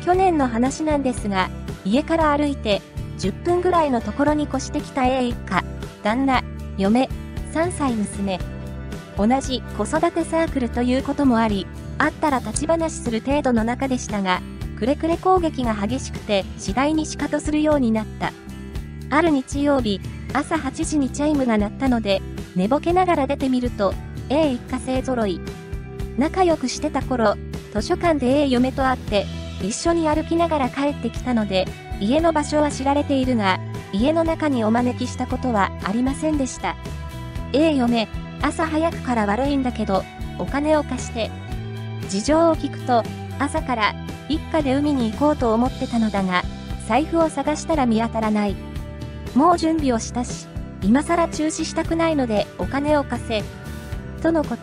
去年の話なんですが、家から歩いて10分ぐらいのところに越してきた A 一家、旦那、嫁、3歳娘。同じ子育てサークルということもあり、会ったら立ち話する程度の中でしたが、くれくれ攻撃が激しくて次第にシカトするようになった。ある日曜日、朝8時にチャイムが鳴ったので、寝ぼけながら出てみると、A 一家勢揃い。仲良くしてた頃、図書館で A 嫁と会って、一緒に歩きながら帰ってきたので、家の場所は知られているが、家の中にお招きしたことはありませんでした。A 嫁、朝早くから悪いんだけど、お金を貸して。事情を聞くと、朝から一家で海に行こうと思ってたのだが、財布を探したら見当たらない。もう準備をしたし、今更中止したくないのでお金を貸せ。とのこと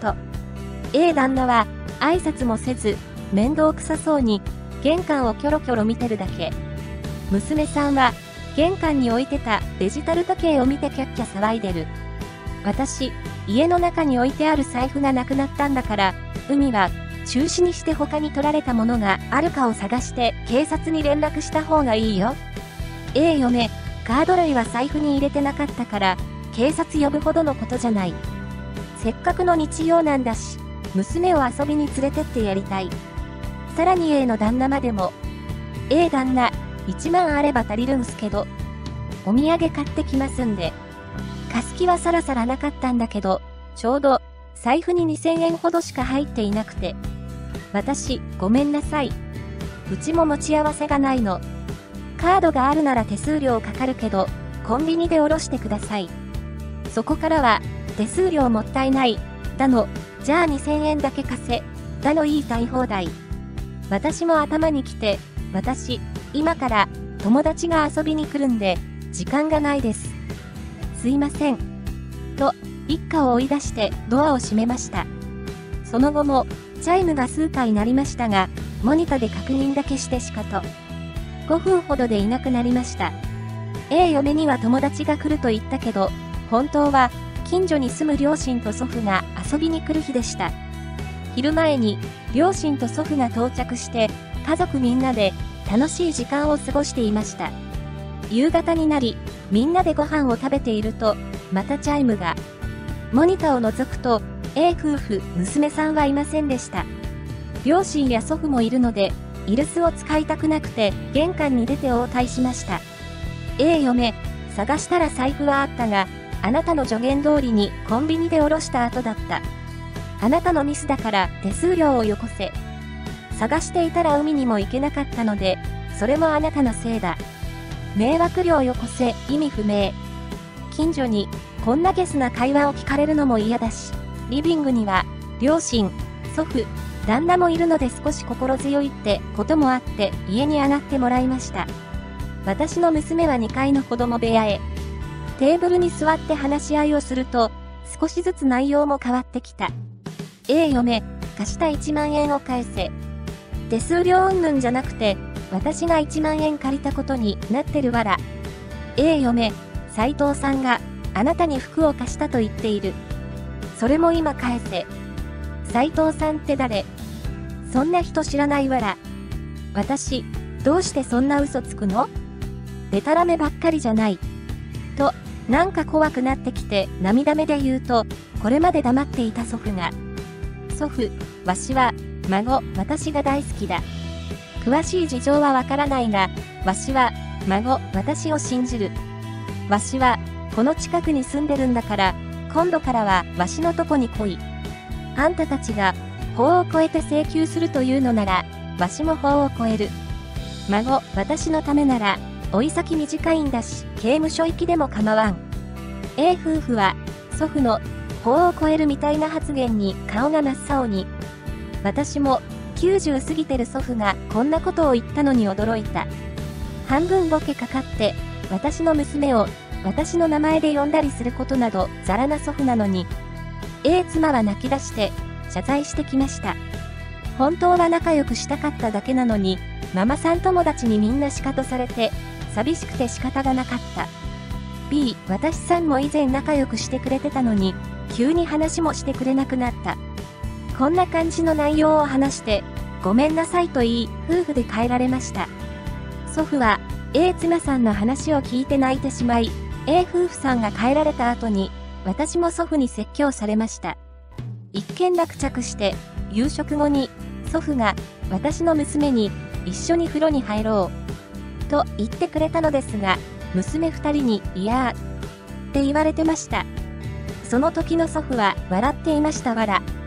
。A 旦那は挨拶もせず、面倒くさそうに玄関をキョロキョロ見てるだけ。娘さんは玄関に置いてたデジタル時計を見てキャッキャ騒いでる。私、家の中に置いてある財布がなくなったんだから、海は中止にして他に取られたものがあるかを探して警察に連絡した方がいいよ。A 嫁、カード類は財布に入れてなかったから、警察呼ぶほどのことじゃない。せっかくの日曜なんだし、娘を遊びに連れてってやりたい。さらに A の旦那までも。A 旦那、1万あれば足りるんすけど。お土産買ってきますんで。貸す気はさらさらなかったんだけど、ちょうど、財布に2000円ほどしか入っていなくて。私、ごめんなさい。うちも持ち合わせがないの。カードがあるなら手数料かかるけど、コンビニでおろしてください。そこからは、手数料もったいない。だの、じゃあ2000円だけ貸せ。だの言いたい放題。私も頭に来て、私、今から友達が遊びに来るんで、時間がないです。すいません。と、一家を追い出してドアを閉めました。その後も、チャイムが数回鳴りましたが、モニタで確認だけしてしかと。5分ほどでいなくなりました。A 嫁には友達が来ると言ったけど、本当は、近所に住む両親と祖父が遊びに来る日でした。昼前に、両親と祖父が到着して、家族みんなで楽しい時間を過ごしていました。夕方になり、みんなでご飯を食べていると、またチャイムが。モニタを覗くと、A 夫婦、娘さんはいませんでした。両親や祖父もいるので、居留守を使いたくなくて、玄関に出て応対しました。A 嫁、探したら財布はあったが、あなたの助言通りにコンビニでおろした後だった。あなたのミスだから手数料をよこせ。探していたら海にも行けなかったので、それもあなたのせいだ。迷惑料よこせ、意味不明。近所に、こんなゲスな会話を聞かれるのも嫌だし、リビングには、両親、祖父、旦那もいるので少し心強いってこともあって家に上がってもらいました。私の娘は2階の子供部屋へ。テーブルに座って話し合いをすると、少しずつ内容も変わってきた。A 嫁、貸した1万円を返せ。手数料云々じゃなくて、私が1万円借りたことになってるわら。A 嫁、斉藤さんがあなたに服を貸したと言っている。それも今返せ。斉藤さんって誰？そんな人知らないわら。私、どうしてそんな嘘つくの？でたらめばっかりじゃない。と、なんか怖くなってきて涙目で言うと、これまで黙っていた祖父が。祖父、わしは、孫、私が大好きだ。詳しい事情はわからないが、わしは、孫、私を信じる。わしは、この近くに住んでるんだから、今度からはわしのとこに来い。あんたたちが、法を超えて請求するというのなら、わしも法を超える。孫、私のためなら、追い先短いんだし、刑務所行きでも構わん。A 夫婦は、祖父の、法を超えるみたいな発言に顔が真っ青に。私も、90過ぎてる祖父がこんなことを言ったのに驚いた。半分ボケかかって、私の娘を、私の名前で呼んだりすることなど、ざらな祖父なのに。A 妻は泣き出して、謝罪してきました。本当は仲良くしたかっただけなのに、ママさん友達にみんなシカトされて、寂しくて仕方がなかった。B、私さんも以前仲良くしてくれてたのに、急に話もしてくれなくなった。こんな感じの内容を話して、5 ごめんなさいと言い、夫婦で帰られました。祖父は、A 妻さんの話を聞いて泣いてしまい、A 夫婦さんが帰られた後に、私も祖父に説教されました。一件落着して、夕食後に、祖父が、私の娘に、一緒に風呂に入ろう、と言ってくれたのですが、娘二人に、いやー、って言われてました。その時の祖父は笑っていましたわら。